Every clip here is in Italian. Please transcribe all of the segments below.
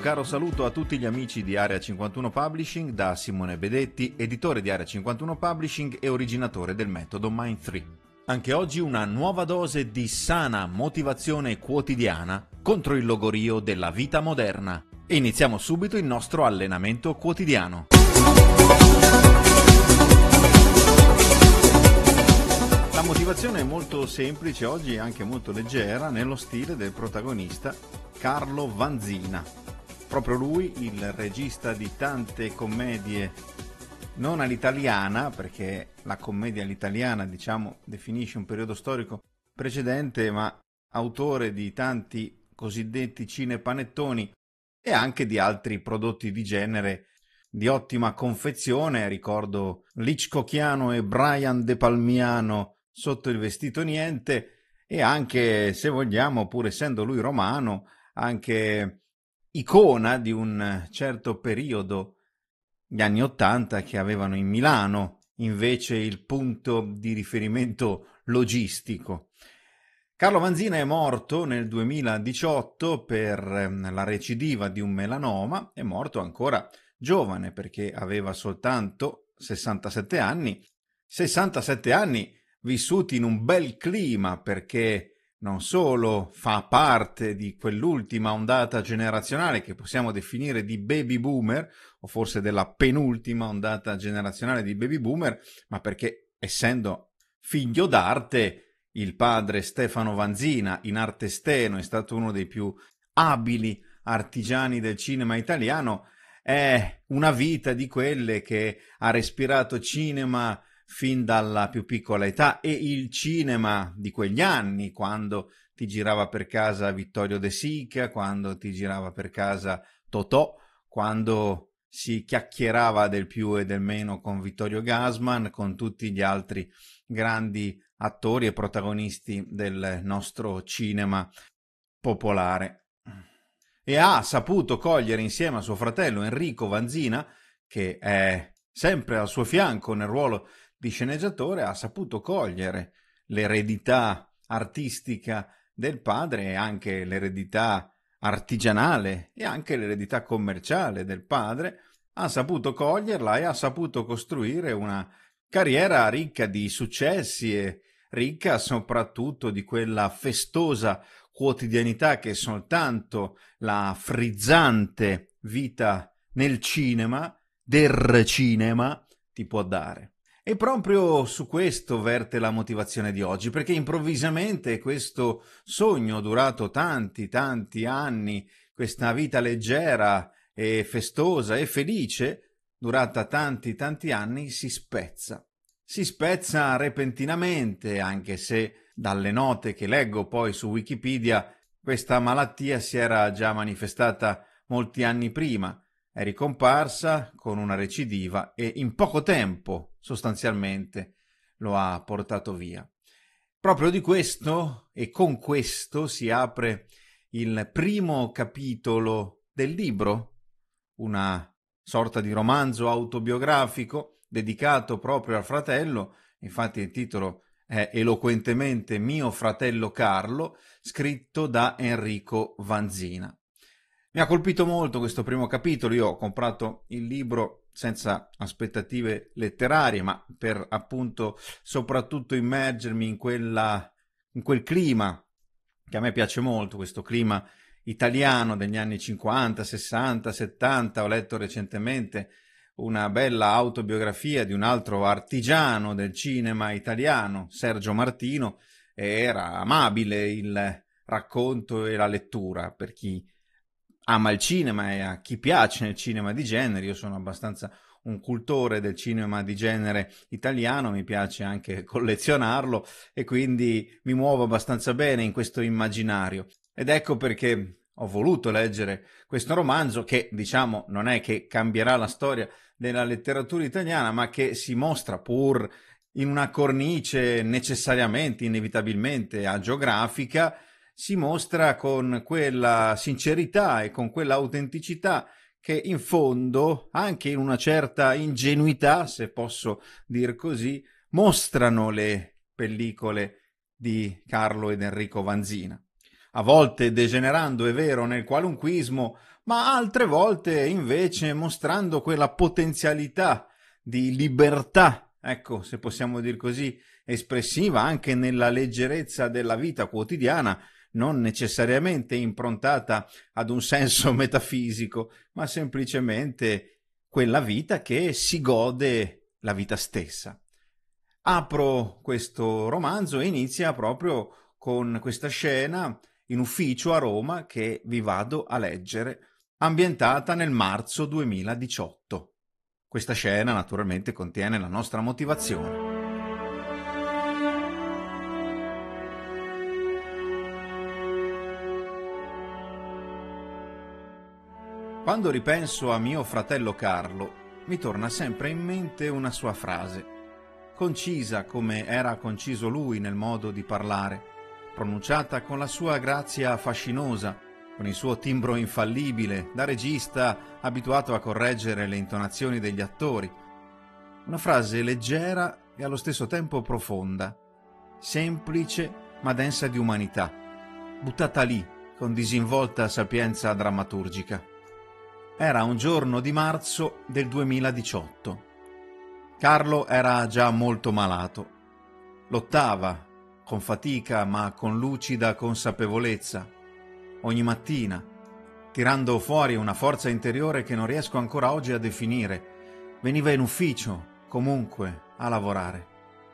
caro saluto a tutti gli amici di Area 51 Publishing da Simone Bedetti, editore di Area 51 Publishing e originatore del metodo Mind 3. Anche oggi una nuova dose di sana motivazione quotidiana contro il logorio della vita moderna. E iniziamo subito il nostro allenamento quotidiano. La motivazione è molto semplice oggi e anche molto leggera, nello stile del protagonista Carlo Vanzina. Proprio lui, il regista di tante commedie non all'italiana, perché la commedia all'italiana, diciamo, definisce un periodo storico precedente, ma autore di tanti cosiddetti cinepanettoni e anche di altri prodotti di genere di ottima confezione. Ricordo l'Hitchcockiano e Brian De Palmiano Sotto il vestito niente, e anche, se vogliamo, pur essendo lui romano, anche icona di un certo periodo, gli anni '80, che avevano in Milano invece il punto di riferimento logistico. Carlo Vanzina è morto nel 2018 per la recidiva di un melanoma. È morto ancora giovane perché aveva soltanto 67 anni. 67 anni vissuti in un bel clima, perché non solo fa parte di quell'ultima ondata generazionale che possiamo definire di baby boomer, o forse della penultima ondata generazionale di baby boomer, ma perché, essendo figlio d'arte, il padre Stefano Vanzina, in arte steno, è stato uno dei più abili artigiani del cinema italiano. È una vita di quelle che ha respirato cinema fin dalla più piccola età, e il cinema di quegli anni, quando ti girava per casa Vittorio De Sica, quando ti girava per casa Totò, quando si chiacchierava del più e del meno con Vittorio Gassman, con tutti gli altri grandi attori e protagonisti del nostro cinema popolare. E ha saputo cogliere, insieme a suo fratello Enrico Vanzina, che è sempre al suo fianco nel ruolo di sceneggiatore, ha saputo cogliere l'eredità artistica del padre e anche l'eredità artigianale e anche l'eredità commerciale del padre. Ha saputo coglierla e ha saputo costruire una carriera ricca di successi e ricca soprattutto di quella festosa quotidianità che soltanto la frizzante vita nel cinema, del cinema, ti può dare. E proprio su questo verte la motivazione di oggi, perché improvvisamente questo sogno durato tanti anni, questa vita leggera e festosa e felice, durata tanti anni, si spezza. Si spezza repentinamente, anche se dalle note che leggo poi su Wikipedia questa malattia si era già manifestata molti anni prima. È ricomparsa con una recidiva e in poco tempo, sostanzialmente, lo ha portato via. Proprio di questo, e con questo, si apre il primo capitolo del libro, una sorta di romanzo autobiografico dedicato proprio al fratello. Infatti il titolo è eloquentemente Mio fratello Carlo, scritto da Enrico Vanzina. Mi ha colpito molto questo primo capitolo. Io ho comprato il libro senza aspettative letterarie, ma per appunto soprattutto immergermi in quel clima che a me piace molto, questo clima italiano degli anni 50, 60, 70. Ho letto recentemente una bella autobiografia di un altro artigiano del cinema italiano, Sergio Martino, e era amabile il racconto e la lettura per chi ama il cinema e a chi piace nel cinema di genere. Io sono abbastanza un cultore del cinema di genere italiano, mi piace anche collezionarlo e quindi mi muovo abbastanza bene in questo immaginario. Ed ecco perché ho voluto leggere questo romanzo che, diciamo, non è che cambierà la storia della letteratura italiana, ma che si mostra, pur in una cornice necessariamente, inevitabilmente agiografica, si mostra con quella sincerità e con quella autenticità che in fondo, anche in una certa ingenuità, se posso dir così, mostrano le pellicole di Carlo ed Enrico Vanzina. a volte degenerando, è vero, nel qualunquismo, ma altre volte invece mostrando quella potenzialità di libertà, ecco, se possiamo dir così, espressiva anche nella leggerezza della vita quotidiana, non necessariamente improntata ad un senso metafisico, ma semplicemente quella vita che si gode la vita stessa. Apro questo romanzo e inizia proprio con questa scena in ufficio a Roma che vi vado a leggere, ambientata nel marzo 2018. Questa scena naturalmente contiene la nostra motivazione. Quando ripenso a mio fratello Carlo, mi torna sempre in mente una sua frase, concisa come era conciso lui nel modo di parlare, pronunciata con la sua grazia fascinosa, con il suo timbro infallibile, da regista abituato a correggere le intonazioni degli attori. Una frase leggera e allo stesso tempo profonda, semplice ma densa di umanità, buttata lì con disinvolta sapienza drammaturgica. Era un giorno di marzo del 2018. Carlo era già molto malato. Lottava, con fatica ma con lucida consapevolezza, ogni mattina, tirando fuori una forza interiore che non riesco ancora oggi a definire. Veniva in ufficio, comunque, a lavorare.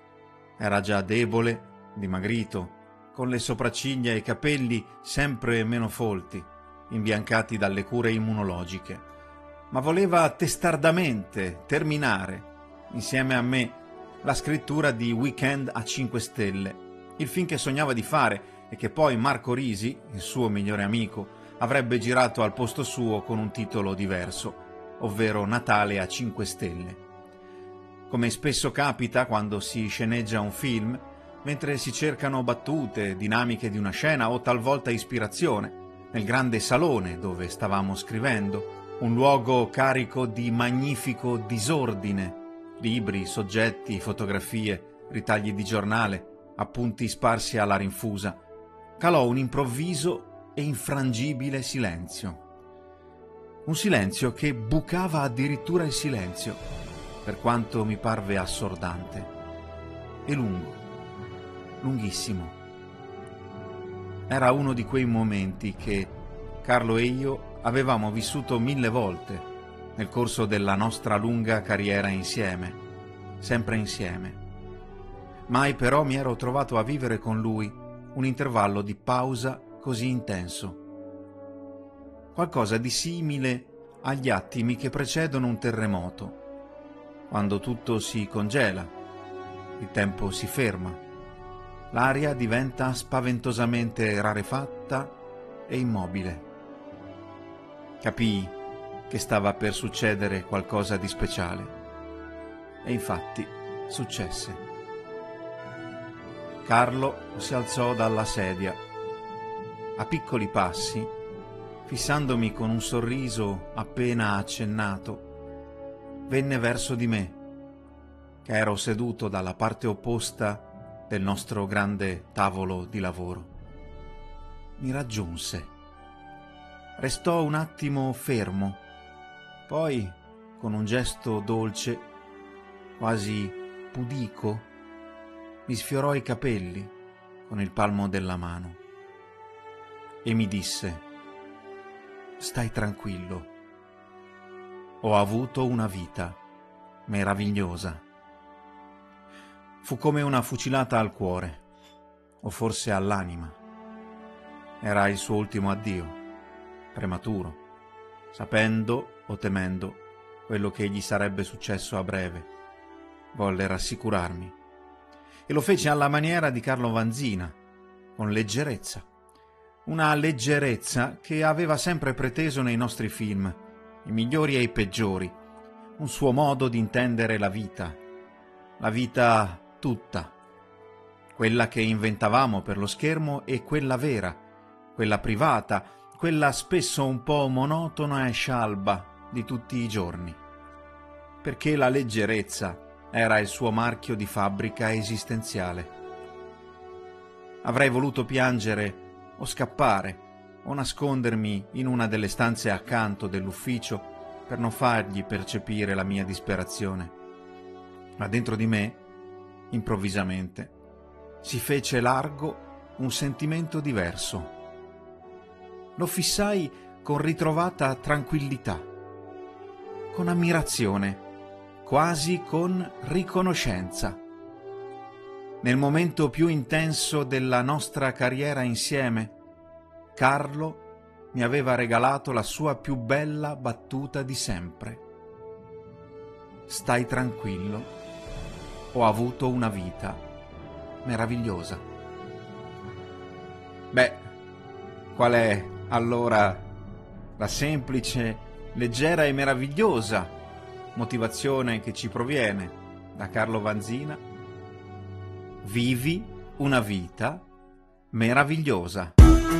Era già debole, dimagrito, con le sopracciglia e i capelli sempre meno folti, imbiancati dalle cure immunologiche, ma voleva testardamente terminare, insieme a me, la scrittura di Weekend a 5 Stelle, il film che sognava di fare e che poi Marco Risi, il suo migliore amico, avrebbe girato al posto suo con un titolo diverso, ovvero Natale a 5 Stelle. Come spesso capita quando si sceneggia un film, mentre si cercano battute, dinamiche di una scena o talvolta ispirazione, nel grande salone dove stavamo scrivendo, un luogo carico di magnifico disordine, libri, soggetti, fotografie, ritagli di giornale, appunti sparsi alla rinfusa, calò un improvviso e infrangibile silenzio. Un silenzio che bucava addirittura il silenzio, per quanto mi parve assordante, e lungo, lunghissimo. Era uno di quei momenti che Carlo e io avevamo vissuto 1000 volte nel corso della nostra lunga carriera insieme, sempre insieme. Mai però mi ero trovato a vivere con lui un intervallo di pausa così intenso. Qualcosa di simile agli attimi che precedono un terremoto, quando tutto si congela, il tempo si ferma. L'aria diventa spaventosamente rarefatta e immobile. Capii che stava per succedere qualcosa di speciale. E infatti successe. Carlo si alzò dalla sedia, a piccoli passi, fissandomi con un sorriso appena accennato, venne verso di me, che ero seduto dalla parte opposta del nostro grande tavolo di lavoro. Mi raggiunse. Restò un attimo fermo, poi, con un gesto dolce, quasi pudico, mi sfiorò i capelli con il palmo della mano e mi disse: «Stai tranquillo. Ho avuto una vita meravigliosa». Fu come una fucilata al cuore, o forse all'anima. Era il suo ultimo addio, prematuro, sapendo o temendo quello che gli sarebbe successo a breve. Volle rassicurarmi. E lo fece alla maniera di Carlo Vanzina, con leggerezza. Una leggerezza che aveva sempre preteso nei nostri film, i migliori e i peggiori, un suo modo di intendere la vita tutta, quella che inventavamo per lo schermo e quella vera, quella privata, quella spesso un po' monotona e scialba di tutti i giorni. Perché la leggerezza era il suo marchio di fabbrica esistenziale. Avrei voluto piangere o scappare o nascondermi in una delle stanze accanto dell'ufficio per non fargli percepire la mia disperazione. Ma dentro di me, improvvisamente, si fece largo un sentimento diverso. Lo fissai con ritrovata tranquillità, con ammirazione, quasi con riconoscenza. Nel momento più intenso della nostra carriera insieme, Carlo mi aveva regalato la sua più bella battuta di sempre. Stai tranquillo, ho avuto una vita meravigliosa. Beh, qual è allora la semplice, leggera e meravigliosa motivazione che ci proviene da Carlo Vanzina? Vivi una vita meravigliosa.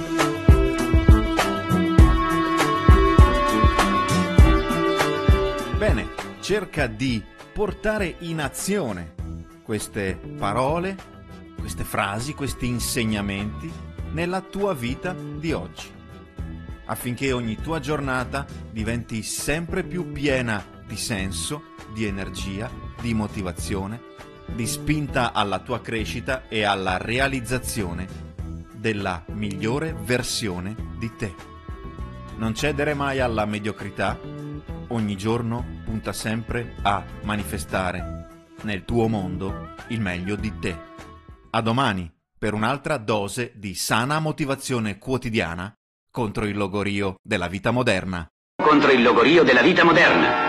Bene, cerca di portare in azione queste parole, queste frasi, questi insegnamenti nella tua vita di oggi, affinché ogni tua giornata diventi sempre più piena di senso, di energia, di motivazione, di spinta alla tua crescita e alla realizzazione della migliore versione di te. Non cedere mai alla mediocrità, ogni giorno punta sempre a manifestare nel tuo mondo il meglio di te. A domani per un'altra dose di sana motivazione quotidiana contro il logorio della vita moderna. Contro il logorio della vita moderna.